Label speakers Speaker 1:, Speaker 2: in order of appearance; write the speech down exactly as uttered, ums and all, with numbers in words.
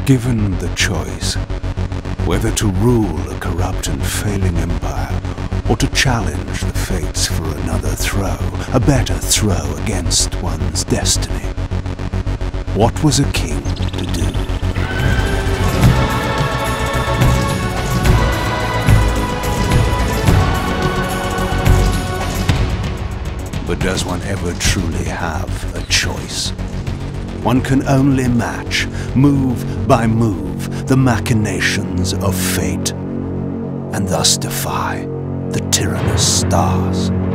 Speaker 1: Given the choice, whether to rule a corrupt and failing empire, or to challenge the fates for another throw, a better throw against one's destiny, what was a king to do? But does one ever truly have a choice? One can only match, move by move, the machinations of fate, and thus defy the tyrannous stars.